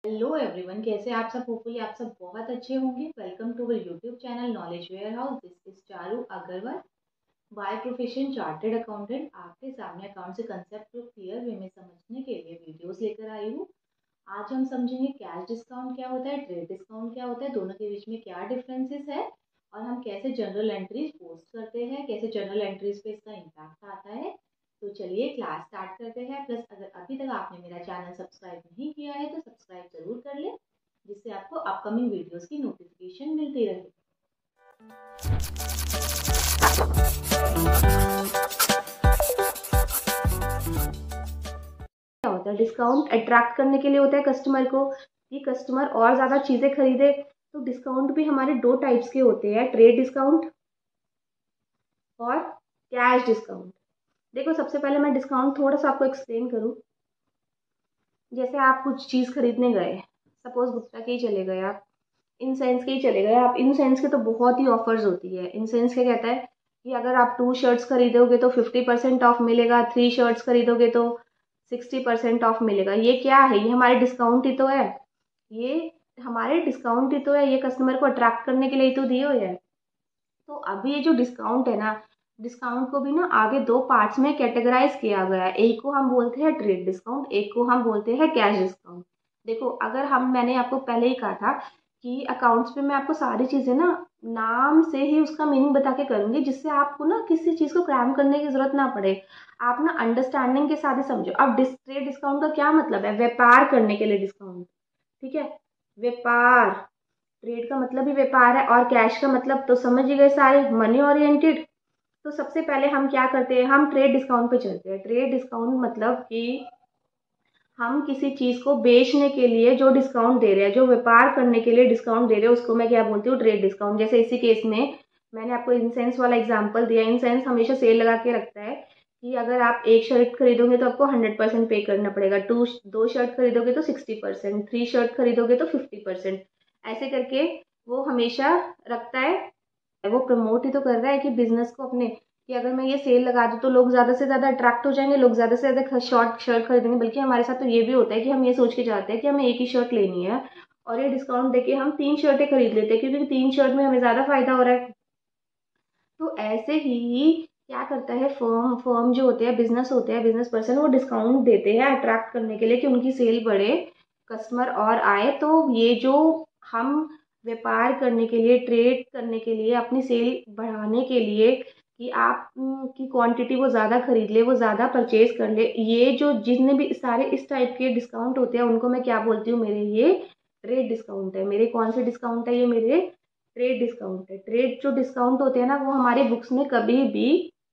Hello everyone, कैसे आप सब? होपफुली आप सब बहुत अच्छे होंगे। Welcome to our YouTube channel knowledge warehouse. This is Charu Agarwal, by profession chartered accountant. आपके सामने अकाउंट से कंसेप्ट को क्लियर वे में समझने के लिए वीडियोस लेकर आई हूँ। आज हम समझेंगे कैश डिस्काउंट क्या होता है, ट्रेड डिस्काउंट क्या होता है, दोनों के बीच में क्या डिफरेंसेस है और हम कैसे जनरल एंट्रीज पोस्ट करते हैं, कैसे जनरल एंट्रीज पे इसका इम्पैक्ट आता है। तो चलिए क्लास स्टार्ट करते हैं। प्लस अगर अभी तक आपने मेरा चैनल सब्सक्राइब नहीं किया है तो सब्सक्राइब जरूर कर लें, जिससे आपको अपकमिंग वीडियोस की नोटिफिकेशन मिलती रहे। क्या होता है? डिस्काउंट अट्रैक्ट करने के लिए होता है कस्टमर को, कि कस्टमर और ज़्यादा चीज़ें खरीदे। तो डिस्काउंट भी हमारे दो टाइप्स के होते हैं, ट्रेड डिस्काउंट और कैश डिस्काउंट। देखो, सबसे पहले मैं डिस्काउंट थोड़ा सा आपको एक्सप्लेन करूँ। जैसे आप कुछ चीज़ खरीदने गए, सपोज गुप्ता के ही चले गए आप, इनसेंस के ही चले गए आप। इनसेंस के तो बहुत ही ऑफर्स होती है। इनसेंस क्या कहता है कि अगर आप 2 शर्ट्स खरीदोगे तो 50% ऑफ मिलेगा, 3 शर्ट्स खरीदोगे तो 60% ऑफ मिलेगा। ये क्या है? ये हमारे डिस्काउंट ही तो है। ये हमारे डिस्काउंट ही तो है। ये कस्टमर को अट्रैक्ट करने के लिए ही तो दिए हुए हैं। तो अभी ये जो डिस्काउंट है ना, डिस्काउंट को भी ना आगे दो पार्ट्स में कैटेगराइज किया गया है। एक को हम बोलते हैं ट्रेड डिस्काउंट, एक को हम बोलते हैं कैश डिस्काउंट। देखो, अगर मैंने आपको पहले ही कहा था कि अकाउंट्स पे मैं आपको सारी चीज़ें ना नाम से ही उसका मीनिंग बता के करूँगी, जिससे आपको ना किसी चीज़ को क्रैम करने की ज़रूरत ना पड़े। आप ना अंडरस्टैंडिंग के साथ ही समझो। अब ट्रेड डिस्काउंट का क्या मतलब है? व्यापार करने के लिए डिस्काउंट। ठीक है, व्यापार। ट्रेड का मतलब ही व्यापार है और कैश का मतलब तो समझ ही गए सारे, मनी ओरिएंटेड। तो सबसे पहले हम क्या करते हैं? हम ट्रेड डिस्काउंट पे चलते हैं। ट्रेड डिस्काउंट मतलब कि हम किसी चीज़ को बेचने के लिए जो डिस्काउंट दे रहे हैं, जो व्यापार करने के लिए डिस्काउंट दे रहे हैं, उसको मैं क्या बोलती हूँ? Trade discount. जैसे इसी केस में मैंने आपको इंसेंस वाला एग्जांपल दिया। इंसेंस हमेशा सेल लगा के रखता है कि अगर आप एक शर्ट खरीदोगे तो आपको 100% पे करना पड़ेगा, दो शर्ट खरीदोगे तो 60%, 3 शर्ट खरीदोगे तो 50%। ऐसे करके वो हमेशा रखता है। वो प्रमोट ही तो कर रहा है कि बिजनेस को अपने, कि अगर मैं ये सेल लगा दूँ तो लोग ज़्यादा से ज़्यादा अट्रैक्ट हो जाएंगे, लोग ज़्यादा से ज़्यादा शॉर्ट शर्ट खरीदेंगे। बल्कि हमारे साथ तो ये भी होता है कि हम ये सोच के जाते हैं कि हमें एक ही शर्ट लेनी है और ये डिस्काउंट देके हम 3 शर्टें खरीद लेते हैं, क्योंकि 3 शर्ट में हमें ज़्यादा फायदा हो रहा है। तो ऐसे ही क्या करता है फर्म फर्म जो होते हैं, बिजनेस होते हैं, बिजनेस पर्सन, वो डिस्काउंट देते हैं अट्रैक्ट करने के लिए कि उनकी सेल बढ़े, कस्टमर और आए। तो ये जो हम व्यापार करने के लिए, ट्रेड करने के लिए, अपनी सेल बढ़ाने के लिए, कि आप की क्वांटिटी वो ज़्यादा खरीद ले, वो ज़्यादा परचेज कर ले, ये जो जितने भी सारे इस टाइप के डिस्काउंट होते हैं उनको मैं क्या बोलती हूँ? मेरे ये ट्रेड डिस्काउंट है। मेरे कौन से डिस्काउंट है? ये मेरे ट्रेड डिस्काउंट है। ट्रेड जो डिस्काउंट होते हैं ना, वो हमारे बुक्स में कभी भी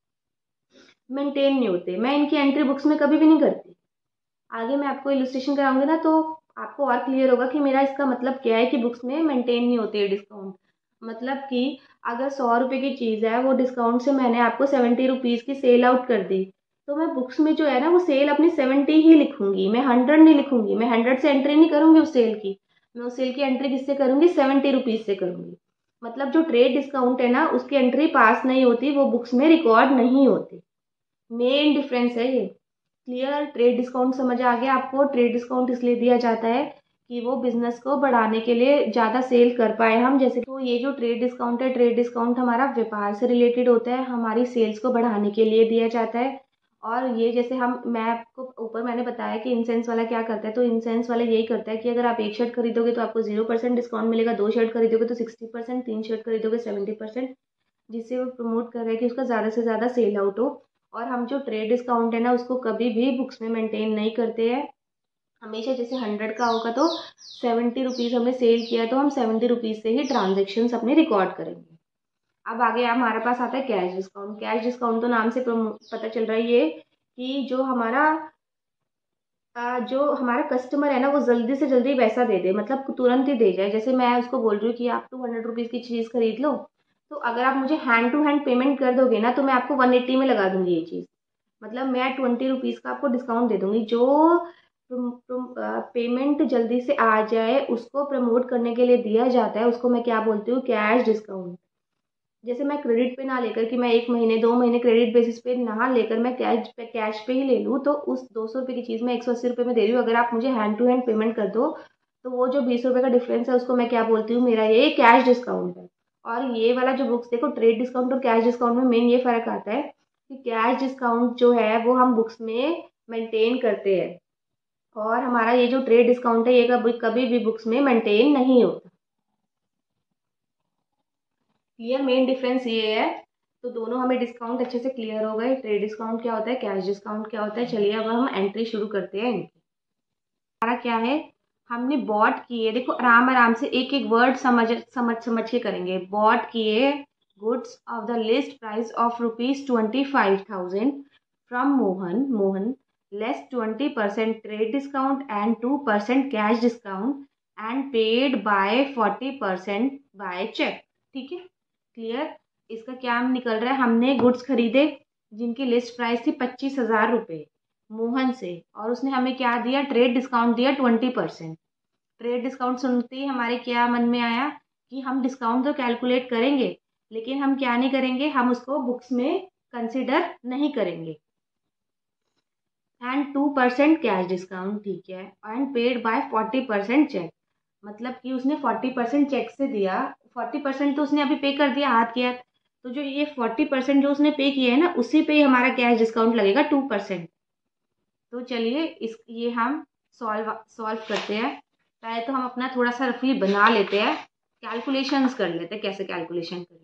मेंटेन नहीं होते। मैं इनकी एंट्री बुक्स में कभी भी नहीं करती। आगे मैं आपको इलस्ट्रेशन कराऊंगी ना, तो आपको और क्लियर होगा कि मेरा इसका मतलब क्या है कि बुक्स में मेंटेन नहीं होते डिस्काउंट। मतलब कि अगर 100 रुपये की चीज़ है, वो डिस्काउंट से मैंने आपको 70 रुपीज़ की सेल आउट कर दी, तो मैं बुक्स में जो है ना वो सेल अपनी 70 ही लिखूंगी, मैं 100 नहीं लिखूंगी। मैं 100 से एंट्री नहीं करूंगी उस सेल की। मैं उस सेल की एंट्री किससे करूंगी? 70 रुपीज़ से करूंगी। मतलब जो ट्रेड डिस्काउंट है ना, उसकी एंट्री पास नहीं होती, वो बुक्स में रिकॉर्ड नहीं होती। मेन डिफरेंस है ये। क्लियर? ट्रेड डिस्काउंट समझ आ गया आपको? ट्रेड डिस्काउंट इसलिए दिया जाता है कि वो बिजनेस को बढ़ाने के लिए ज़्यादा सेल कर पाए हम। जैसे तो ये जो ट्रेड डिस्काउंट है, ट्रेड डिस्काउंट हमारा व्यापार से रिलेटेड होता है, हमारी सेल्स को बढ़ाने के लिए दिया जाता है। और ये जैसे मैं आपको ऊपर मैंने बताया कि इंसेंस वाला क्या करता है, तो इंसेंस वाला यही करता है कि अगर आप एक शर्ट खरीदोगे तो आपको 0% डिस्काउंट मिलेगा, 2 शर्ट खरीदोगे तो 60%, 3 शर्ट खरीदोगे 70%, जिससे वो प्रमोट कर रहा है कि उसका ज़्यादा से ज़्यादा सेल आउट हो। और हम जो ट्रेड डिस्काउंट है ना, उसको कभी भी बुक्स में मेंटेन नहीं करते हैं। हमेशा जैसे 100 का होगा तो 70 रुपीज़ हमने सेल किया तो हम 70 रुपीज़ से ही ट्रांजेक्शन अपने रिकॉर्ड करेंगे। अब आगे हमारे पास आता है कैश डिस्काउंट। कैश डिस्काउंट तो नाम से पता चल रहा है ये कि जो हमारा कस्टमर है ना, वो जल्दी से जल्दी पैसा दे दे, मतलब तुरंत ही दे जाए। जैसे मैं उसको बोल रही हूँ कि आप 200 रुपीज़ की चीज़ खरीद लो, तो अगर आप मुझे हैंड टू हैंड पेमेंट कर दोगे ना, तो मैं आपको 180 में लगा दूंगी ये चीज़। मतलब मैं 20 रुपीज़ का आपको डिस्काउंट दे दूंगी। जो पेमेंट जल्दी से आ जाए, उसको प्रमोट करने के लिए दिया जाता है, उसको मैं क्या बोलती हूँ? Cash discount. जैसे मैं क्रेडिट पे ना लेकर, कि मैं 1 महीने 2 महीने क्रेडिट बेसिस पे ना लेकर मैं कैश पे ही ले लूँ, तो उस 200 रुपये की चीज़ मैं 180 रुपये में दे रही हूँ। अगर आप मुझे हैंड टू हैंड पेमेंट कर दो तो वो जो 20 रुपये का डिफरेंस है उसको मैं क्या बोलती हूँ, मेरा ये कैश डिस्काउंट है। और ये वाला जो बुक्स, देखो ट्रेड डिस्काउंट और कैश डिस्काउंट में मेन ये फ़र्क आता है कि कैश डिस्काउंट जो है वो हम बुक्स में मेंटेन करते हैं, और हमारा ये जो ट्रेड डिस्काउंट है ये कभी कभी भी बुक्स में मेंटेन नहीं होता। क्लियर, मेन डिफरेंस ये है। तो दोनों हमें डिस्काउंट अच्छे से क्लियर हो गए, ट्रेड डिस्काउंट क्या होता है, कैश डिस्काउंट क्या होता है। चलिए अब हम एंट्री शुरू करते हैं इनकी। हमारा क्या है, हमने बॉट किए, देखो आराम आराम से एक एक वर्ड समझ समझ समझ के करेंगे। बॉट किए goods of the list price of ₹25,000 from Mohan, Mohan less 20% trade discount and 2% cash discount and paid by 40% by cheque. ठीक है, क्लियर। इसका क्या निकल रहा है, हमने गुड्स खरीदे जिनकी लिस्ट प्राइस थी 25,000 रुपये मोहन से, और उसने हमें क्या दिया, ट्रेड डिस्काउंट दिया 20%। ट्रेड डिस्काउंट सुनते ही हमारे क्या मन में आया कि हम डिस्काउंट तो कैलकुलेट करेंगे, लेकिन हम क्या नहीं करेंगे, हम उसको बुक्स में कंसिडर नहीं करेंगे। एंड 2% कैश डिस्काउंट, ठीक है, एंड पेड बाय 40% चेक। मतलब कि उसने 40% चेक से दिया, 40% तो उसने अभी पे कर दिया हाथ के हाथ, तो जो ये 40% जो उसने पे किया है ना, उसी पे हमारा कैश डिस्काउंट लगेगा 2%। तो चलिए इस ये हम सॉल्व सॉल्व करते हैं। पहले तो हम अपना थोड़ा सा रफली बना लेते हैं, कैलकुलेशंस कर लेते हैं, कैसे कैलकुलेशन करें।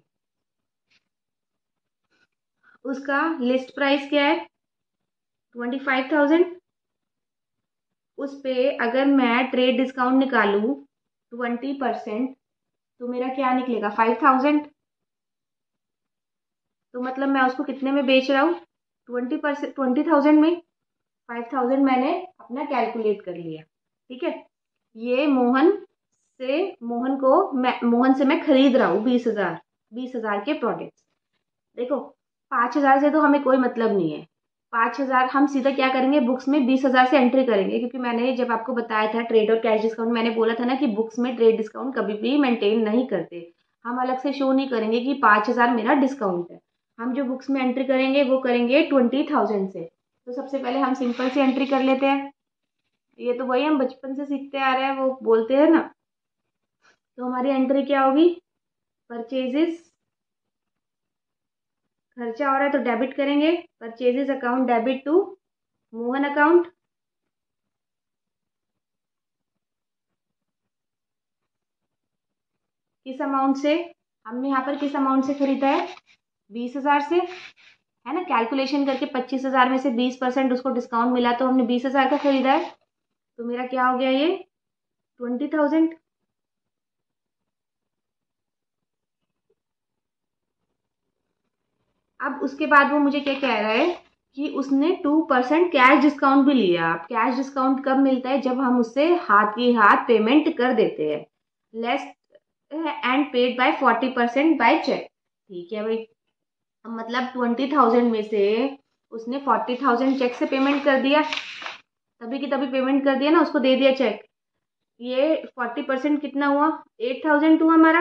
उसका लिस्ट प्राइस क्या है, 25,000। उस पे अगर मैं ट्रेड डिस्काउंट निकालूं 20%, तो मेरा क्या निकलेगा, 5,000। तो मतलब मैं उसको कितने में बेच रहा हूँ, 20%, 20,000 में। 5,000 मैंने अपना कैलकुलेट कर लिया। ठीक है, ये मोहन से मैं खरीद रहा हूँ 20,000 के प्रोडक्ट्स। देखो 5,000 से तो हमें कोई मतलब नहीं है। 5,000 हम सीधा क्या करेंगे, बुक्स में 20,000 से एंट्री करेंगे, क्योंकि मैंने जब आपको बताया था ट्रेड और कैश डिस्काउंट, मैंने बोला था ना कि बुक्स में ट्रेड डिस्काउंट कभी भी मेंटेन नहीं करते। हम अलग से शो नहीं करेंगे कि 5,000 मेरा डिस्काउंट है। हम जो बुक्स में एंट्री करेंगे वो करेंगे 20,000 से। तो सबसे पहले हम सिंपल से एंट्री कर लेते हैं। ये तो वही हम बचपन से सीखते आ रहे हैं, वो बोलते हैं ना। तो हमारी एंट्री क्या होगी, परचेजेस, खर्चा हो रहा है तो डेबिट करेंगे, purchases account debit to Mohan account. किस अमाउंट से, हमने यहाँ पर किस अमाउंट से खरीदा है, 20,000 से, है ना। कैलकुलेशन करके 25,000 में से 20% उसको डिस्काउंट मिला तो हमने 20,000 का खरीदा है। तो मेरा क्या हो गया, ये 20,000। अब उसके बाद वो मुझे क्या कह रहा है कि उसने 2% कैश डिस्काउंट भी लिया। अब कैश डिस्काउंट कब मिलता है, जब हम उससे हाथ की हाथ पेमेंट कर देते हैं। Less and paid by 40% by cheque. ठीक है भाई, मतलब 20,000 में से उसने 40,000 चेक से पेमेंट कर दिया, तभी की तभी पेमेंट कर दिया ना, उसको दे दिया चेक। ये 40% कितना हुआ, 8,000 हुआ हमारा।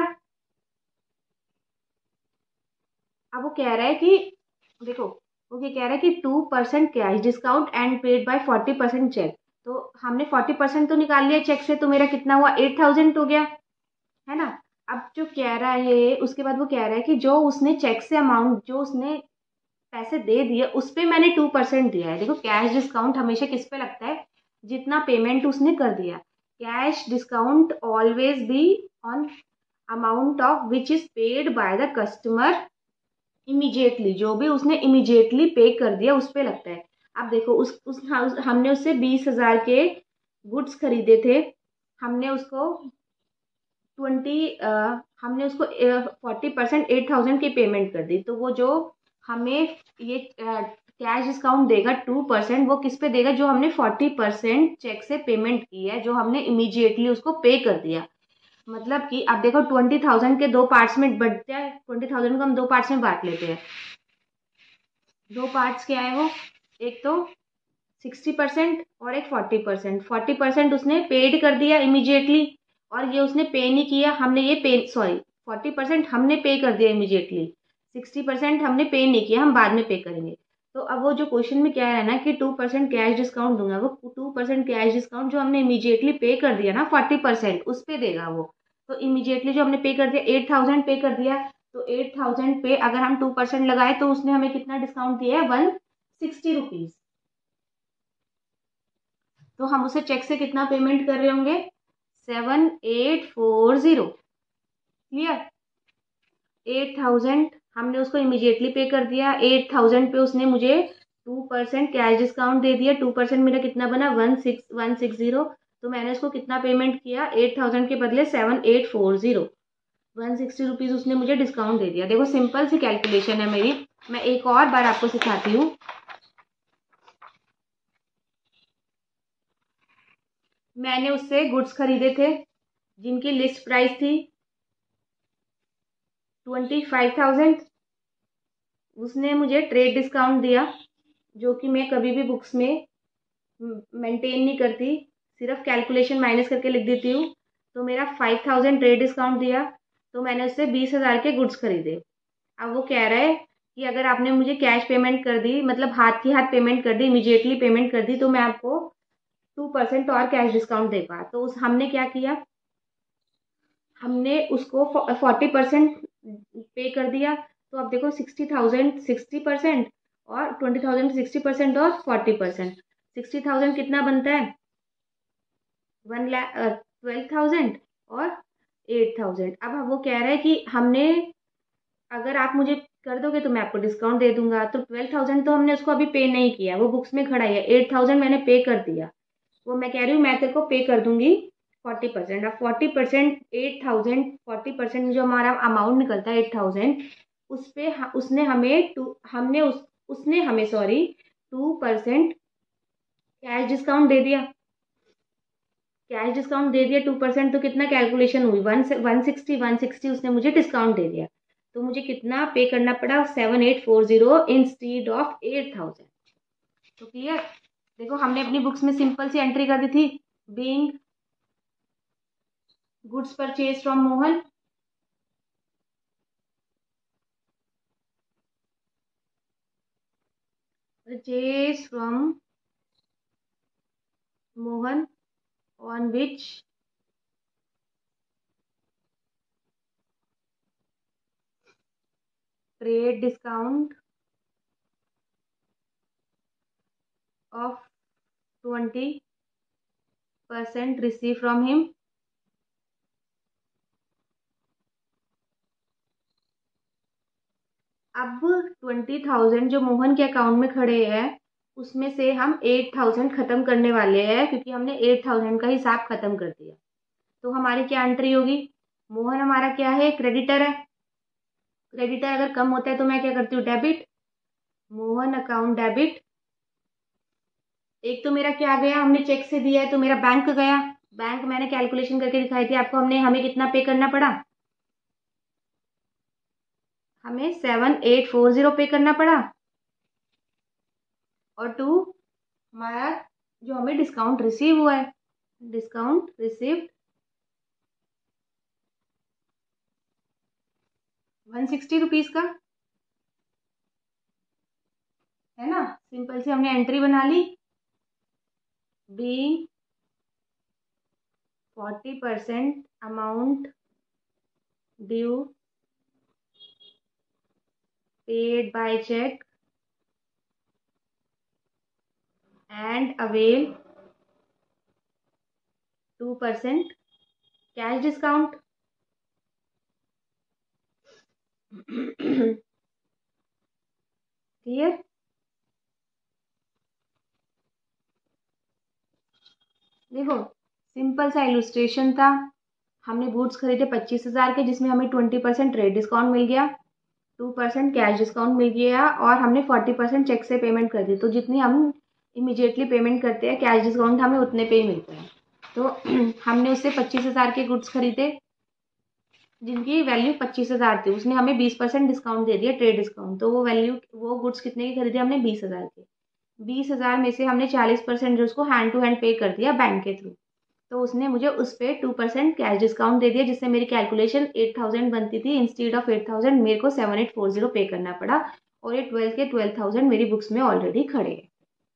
अब वो कह रहा है कि देखो, वो ये कह रहा है कि 2% cash discount and paid by 40% cheque. तो हमने 40% तो निकाल लिया चेक से, तो मेरा कितना हुआ, 8,000 हो गया, है ना। अब जो कह रहा है उसके बाद वो कह रहा है कि जो उसने चेक से अमाउंट, जो उसने पैसे दे दिए उस पे मैंने 2% दिया है। देखो कैश डिस्काउंट हमेशा किस पे लगता है, जितना पेमेंट उसने कर दिया। Cash discount always be on amount of which is paid by the customer immediately, जो भी उसने इमीडिएटली पे कर दिया उस पे लगता है। अब देखो हमने उससे 20,000 के गुड्स खरीदे थे, हमने उसको 20 हमने उसको 40% 8,000 की पेमेंट कर दी। तो वो जो हमें ये कैश डिस्काउंट देगा 2%, वो किस पे देगा, जो हमने 40% चेक से पेमेंट की है, जो हमने इमीडिएटली उसको पे कर दिया। मतलब कि अब देखो 20,000 के दो पार्ट्स में बंटते हैं, 20,000 को हम दो पार्ट्स में बांट लेते हैं। दो पार्ट्स क्या है वो, एक तो 60% और एक 40%। 40% उसने पेड कर दिया इमीडिएटली, और ये उसने पे नहीं किया, हमने ये पे, सॉरी, 40% हमने पे कर दिया इमीडिएटली, 60% हमने पे नहीं किया, हम बाद में पे करेंगे। तो अब वो जो क्वेश्चन में क्या है ना कि 2% कैश डिस्काउंट दूंगा, वो 2% कैश डिस्काउंट जो हमने इमीडिएटली पे कर दिया ना 40% उस पे देगा वो। तो इमीडिएटली जो हमने पे कर दिया 8000 पे कर दिया, तो 8000 पे अगर हम 2% लगाए तो उसने हमें कितना डिस्काउंट दिया है 160 रुपीज। तो हम उसे चेक से कितना पेमेंट कर रहे होंगे 7840। क्लियर। 8000 हमने उसको इमीडिएटली पे कर दिया, 8000 पे उसने मुझे 2% कैश डिस्काउंट दे दिया, 2% मेरा कितना बना 160। तो मैंने उसको कितना पेमेंट किया 8000 के बदले 7840, 160 रुपीज उसने मुझे डिस्काउंट दे दिया। देखो सिंपल सी कैलकुलेशन है मेरी, मैं एक और बार आपको सिखाती हूँ। मैंने उससे गुड्स खरीदे थे जिनकी लिस्ट प्राइस थी 25,000। उसने मुझे ट्रेड डिस्काउंट दिया जो कि मैं कभी भी बुक्स में मेंटेन नहीं करती, सिर्फ कैलकुलेशन माइनस करके लिख देती हूँ। तो मेरा 5000 ट्रेड डिस्काउंट दिया, तो मैंने उससे 20,000 के गुड्स खरीदे। अब वो कह रहा है कि अगर आपने मुझे कैश पेमेंट कर दी, मतलब हाथ की हाथ पेमेंट कर दी, इमीडिएटली पेमेंट कर दी, तो मैं आपको 2% और कैश डिस्काउंट देगा। तो उस हमने क्या किया, हमने उसको 40% पे कर दिया। तो अब देखो 60,000 60% और 20,000 60% और 40%, 60,000 कितना बनता है 12,000 और 8,000। अब वो कह रहा है कि हमने, अगर आप मुझे कर दोगे तो मैं आपको डिस्काउंट दे दूंगा। तो 12,000 तो हमने उसको अभी पे नहीं किया, वो बुक्स में खड़ा है, 8,000 मैंने पे कर दिया। वो मैं कह रही हूँ मैं तेरे को पे कर दूंगी 40%। अब 40% 8,000, 40% जो हमारा अमाउंट निकलता है 8,000, उस पे उसने हमें उसने हमें 2% कैश डिस्काउंट दे दिया। कैश डिस्काउंट दे दिया 2%, तो कितना कैलकुलेशन हुई 160 उसने मुझे डिस्काउंट दे दिया। तो मुझे कितना पे करना पड़ा 7840 इंस्टीड ऑफ 8,000। तो क्लियर। देखो हमने अपनी बुक्स में सिंपल सी एंट्री कर दी थी, being goods purchase from Mohan, purchase from Mohan on which trade discount of 20% received from him। अब 20,000 जो मोहन के अकाउंट में खड़े हैं उसमें से हम 8,000 खत्म करने वाले हैं, क्योंकि हमने 8,000 का हिसाब खत्म कर दिया। तो हमारी क्या एंट्री होगी, मोहन हमारा क्या है क्रेडिटर है, क्रेडिटर अगर कम होता है तो मैं क्या करती हूँ डेबिट, मोहन अकाउंट डेबिट। एक तो मेरा क्या गया, हमने चेक से दिया है तो मेरा बैंक गया, बैंक मैंने कैलकुलेशन करके दिखाई थी आपको, हमें कितना पे करना पड़ा, हमें 7840 पे करना पड़ा। और 2 हमारा जो हमें डिस्काउंट रिसीव हुआ है, डिस्काउंट रिसीव्ड 160 रुपीज का है ना। सिंपल से हमने एंट्री बना ली, be 40% amount due paid by cheque and avail 2% cash discount. Clear. देखो सिंपल सा इलुस्ट्रेशन था, हमने बूट्स खरीदे 25,000 के जिसमें हमें 20% ट्रेड डिस्काउंट मिल गया, 2% कैश डिस्काउंट मिल गया और हमने 40% चेक से पेमेंट कर दी। तो जितनी हम इमीडिएटली पेमेंट करते हैं कैश डिस्काउंट हमें उतने पे ही मिलता है। तो हमने उससे 25,000 के गुड्स खरीदे जिनकी वैल्यू 25,000 थी, उसने हमें 20% डिस्काउंट दे दिया ट्रेड डिस्काउंट। तो वो गुड्स कितने के खरीदे हमने 20,000 के, 20,000 में से हमने 40% जो उसको हैंड टू हैंड पे कर दिया बैंक के थ्रू। तो उसने मुझे उस पर 2% कैश डिस्काउंट दे दिया, जिससे मेरी कैलकुलेशन 8,000 बनती थी, इंस्टीड ऑफ 8,000 मेरे को 7840 पे करना पड़ा। और ये 12 के 12,000 मेरी बुक्स में ऑलरेडी खड़े हैं।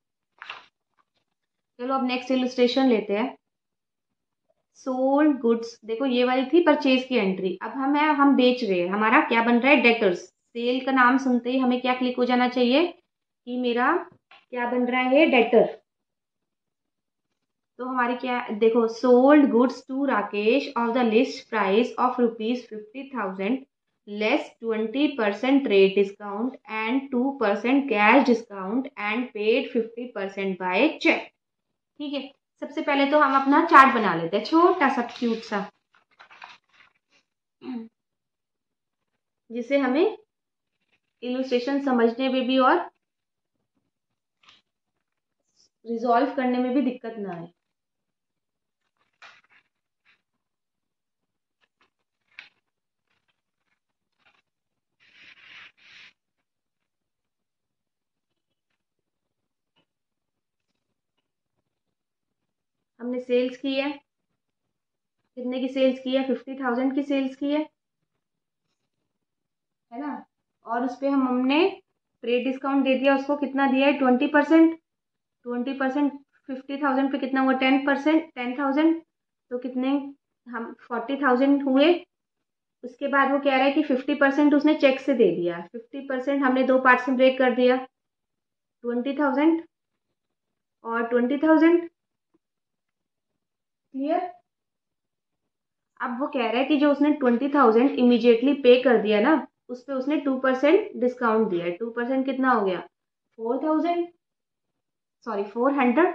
चलो अब नेक्स्ट इलस्ट्रेशन लेते हैं। सोल्ड गुड्स, देखो ये वाली थी परचेज की एंट्री। अब हम बेच रहे हैं, हमारा क्या बन रहा है, डेटर्स। सेल का नाम सुनते ही हमें क्या क्लिक हो जाना चाहिए कि मेरा क्या बन रहा है, डेटर। तो हमारी क्या, देखो, sold goods to Rakesh of the list price of ₹50,000 less 20% trade discount and 2% cash discount and paid 50% by cheque. ठीक है, सबसे पहले तो हम अपना चार्ट बना लेते हैं, छोटा सा क्यूट सा, जिससे हमें इलस्ट्रेशन समझने में भी और रिजॉल्व करने में भी दिक्कत ना आए। हमने सेल्स की है, कितने की सेल्स की है, 50,000 की सेल्स की है ना। और उस पर हमने ट्रेड डिस्काउंट दे दिया, उसको कितना दिया है, 20%। 20% 50,000 पे कितना हुआ, 10%, 10,000, तो कितने, हम 40,000 हुए। उसके बाद वो कह रहा है कि 50% उसने चेक से दे दिया, 50% हमने दो पार्ट्स में ब्रेक कर दिया, 20,000 और 20,000। क्लियर। अब वो कह रहा है कि जो उसने 20,000 इमीडिएटली पे कर दिया ना, उस पर उसने 2% डिस्काउंट दिया है। 2% कितना हो गया, 4,000, सॉरी 400।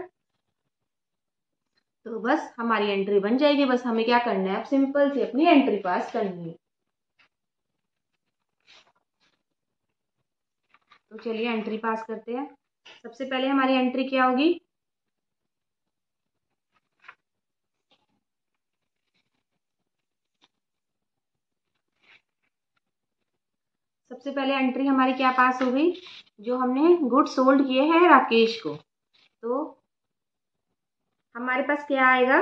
तो बस हमारी एंट्री बन जाएगी। बस हमें क्या करना है, अब सिंपल सी अपनी एंट्री पास करनी है। तो चलिए एंट्री पास करते हैं। सबसे पहले हमारी एंट्री क्या होगी, सबसे पहले एंट्री हमारी क्या पास हो गई, जो हमने गुड सोल्ड किए हैं राकेश को। तो हमारे पास क्या आएगा,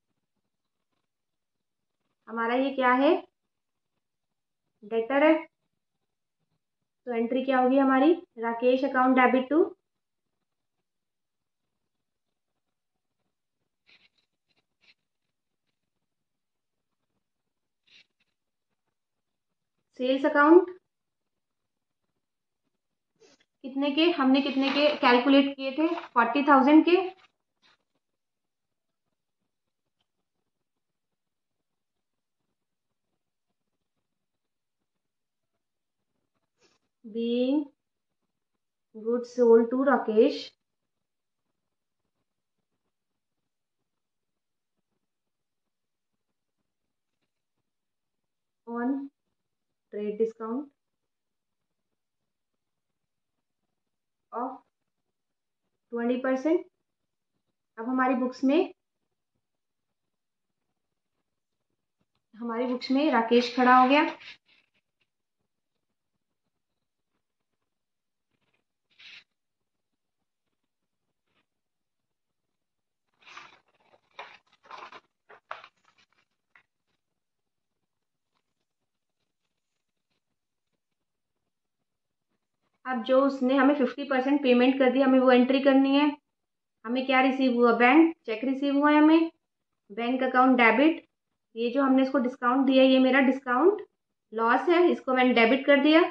हमारा ये क्या है, डेटर है। तो एंट्री क्या होगी हमारी, Rakesh account debit to sales account. कितने के, हमने कितने के कैलकुलेट किए थे, 40,000 के। being goods sold to Rakesh on trade discount of 20%। अब हमारी बुक्स में राकेश खड़ा हो गया। अब जो उसने हमें 50% पेमेंट कर दी, हमें वो एंट्री करनी है। हमें क्या रिसीव हुआ, बैंक चेक रिसीव हुआ है हमें, बैंक अकाउंट डेबिट। ये जो हमने इसको डिस्काउंट दिया, ये मेरा डिस्काउंट लॉस है, इसको मैंने डेबिट कर दिया।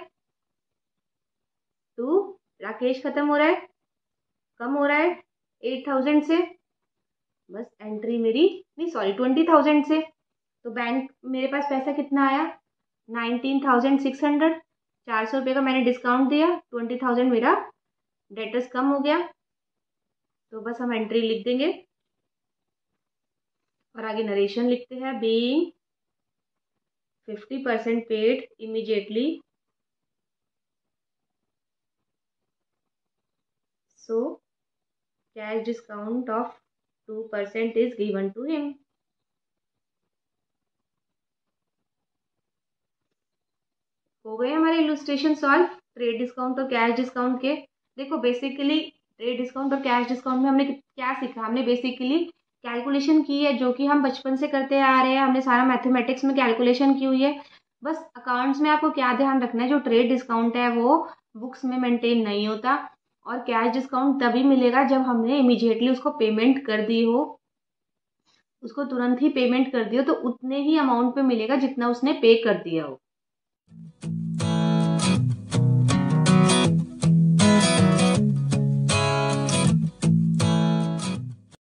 टू राकेश खत्म हो रहा है, कम हो रहा है 8,000 से। बस एंट्री मेरी, नहीं सॉरी 20,000 से। तो बैंक मेरे पास पैसा कितना आया, 19,600। 400 रुपये का मैंने डिस्काउंट दिया, 20,000 मेरा डेटर्स कम हो गया। तो बस हम एंट्री लिख देंगे और आगे नरेशन लिखते हैं। Being 50% paid immediately, so cash discount of 2% is given to him। हो गए हमारे इलस्ट्रेशन सॉल्व, ट्रेड डिस्काउंट और कैश डिस्काउंट के। देखो बेसिकली ट्रेड डिस्काउंट और कैश डिस्काउंट में हमने क्या सीखा, हमने बेसिकली कैलकुलेशन की है, जो कि हम बचपन से करते आ रहे हैं। हमने सारा मैथमेटिक्स में कैलकुलेशन की हुई है। बस अकाउंट्स में आपको क्या ध्यान रखना है, जो ट्रेड डिस्काउंट है वो बुक्स में मेंटेन नहीं होता। और कैश डिस्काउंट तभी मिलेगा जब हमने इमीडिएटली उसको पेमेंट कर दी हो, उसको तुरंत ही पेमेंट कर दियो, तो उतने ही अमाउंट पे मिलेगा जितना उसने पे कर दिया हो।